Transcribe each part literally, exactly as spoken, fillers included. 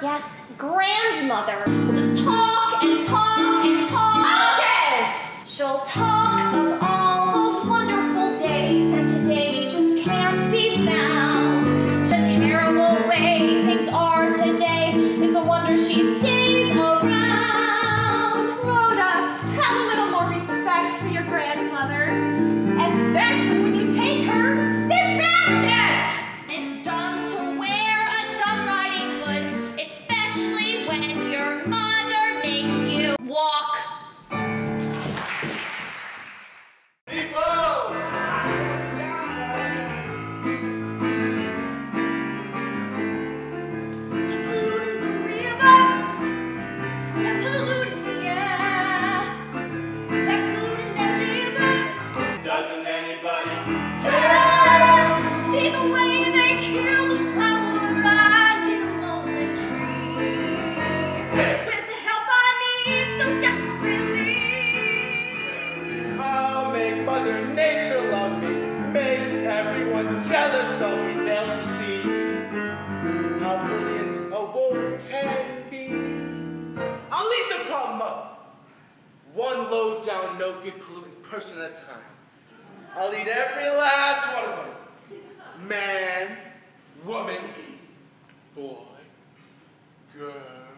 yes, grandmother, will just talk and talk and talk. Focus! She'll talk of all those wonderful days that today just can't be found. The terrible way things are today, it's a wonder she stays around. Rhoda, have a little more respect for your grandmother, especially when you take her this basket. It's dumb to wear a dumb riding hood, especially when your mother makes you walk. People! They're polluting the rivers, they're polluting the air, they're polluting their livers. Doesn't anybody care? See the way they kill the flower animal and tree. Where's the help I need so desperately? I'll make Mother Nature love me, make everyone jealous of me. They'll see how brilliant a wolf can be. I'll leave the problem up, one low-down, no-good polluting person at a time. I'll eat every last one of them. Man, woman, boy, girl,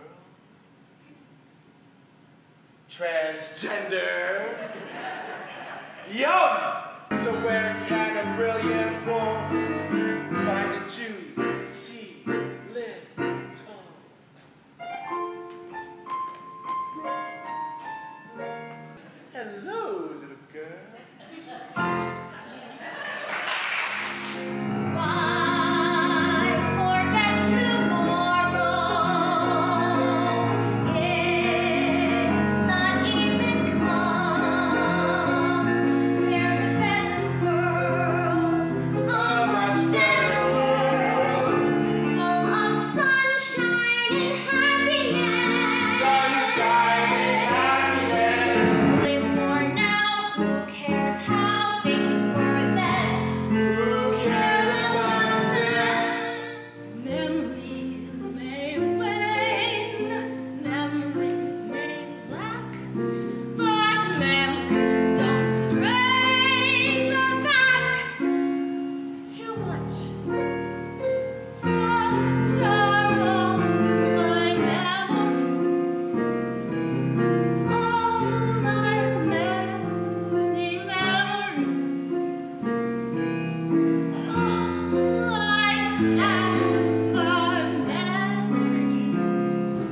transgender, yum! So where can a brilliant wolf find a juicy little? Hello, little girl. Why forget tomorrow? It's not even come. There's a better world, a much better world, full of sunshine and happiness. Sunshine and happiness. Live for now. Who cares how things were then? Who cares about that? Memories may wane, memories may lack, but memories don't strain the back. Too much. Such are all my memories. All my many memories. All I have are memories.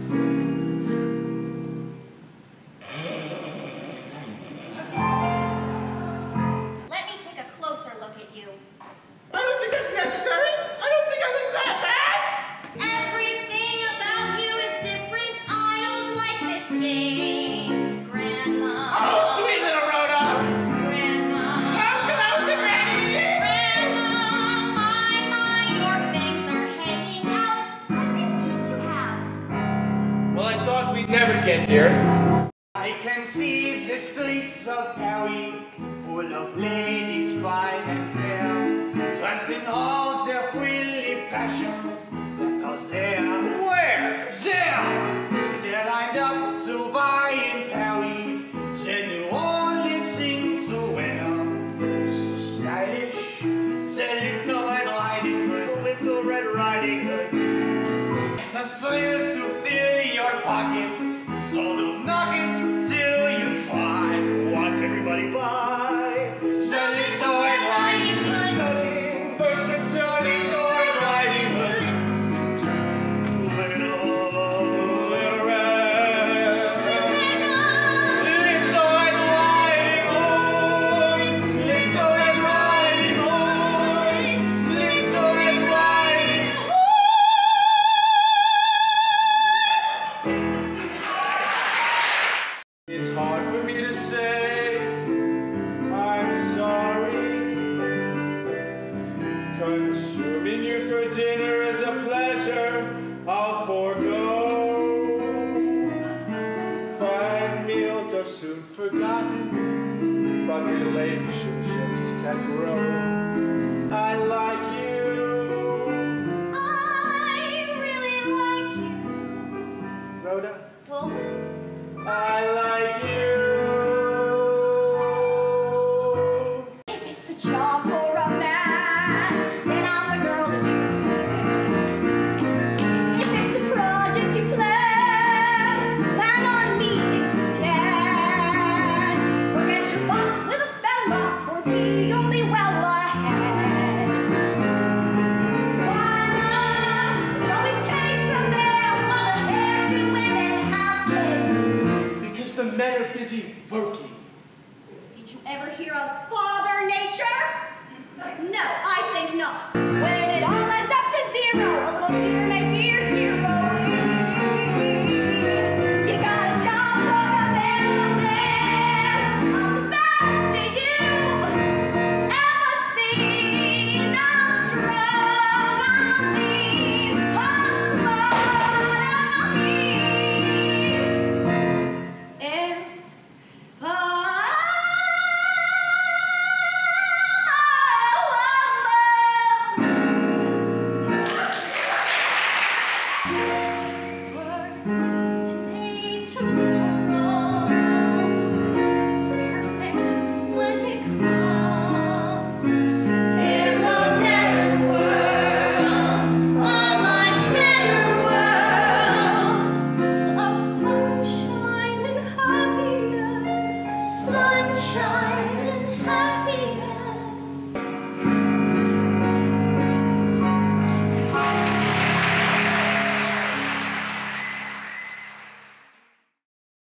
Let me take a closer look at you. I don't think that's necessary. I don't think I look that bad. Everything about you is different. I don't like this game. Grandma. Oh, sweet little Rhoda. Grandma. Come closer, Granny. Grandma, my, my, your fangs are hanging out. What big teeth you have? Well, I thought we'd never get here. I can see the streets of Paris, full of ladies fine and fair, dressed in all their frilly fashions that are there. Where? There! They're lined up to buy in Paris, the new only thing to wear. So stylish, the little red riding hood, little red riding hood. It's a thrill to fill your pocket, so don't knock it till you try. Watch everybody buy the little red riding hood, versatile little red riding hood. Little, little red, little red riding hood, little red riding hood, little red riding hood. It's hard for me to say I'm sorry. Consuming you for dinner is a pleasure I'll forego. Fine meals are soon forgotten, but relationships can grow. I like you. I really like you. working.